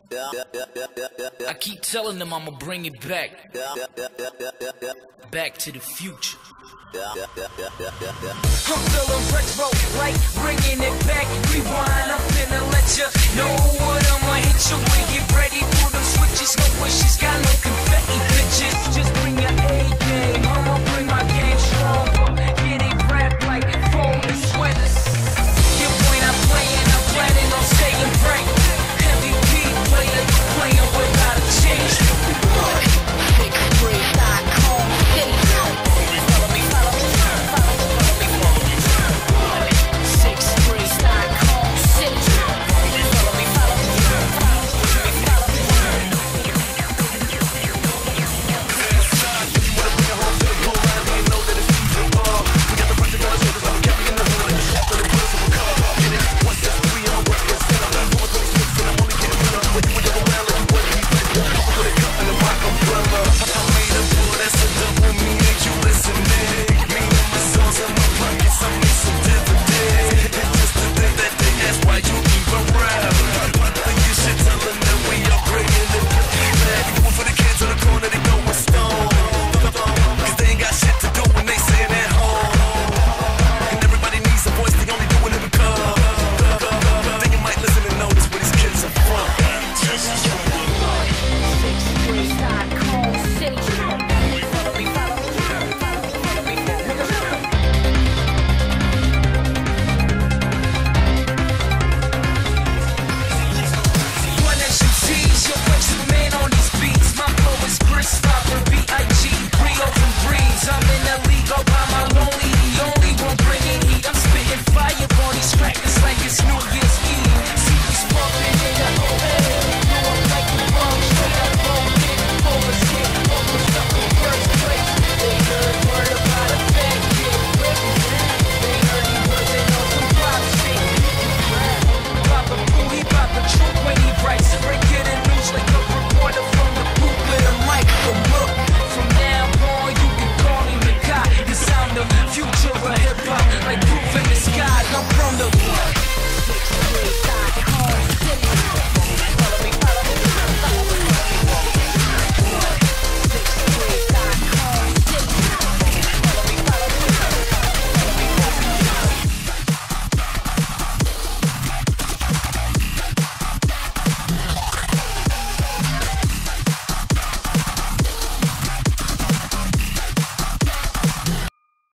I keep telling them I'ma bring it back. Back to the future. I'm feeling retro, like bringing it back. Rewind, I'm finna let you know what I'ma hit you with. Get ready for them switches. No wishes, got no confetti bitches. Just bring your A game. I'ma bring my game stronger. Get it rap like folding sweaters. Your boy not playing, I'm planning on staying right. Heavy beat player, playing without a change. Like proof in the sky, I'm from the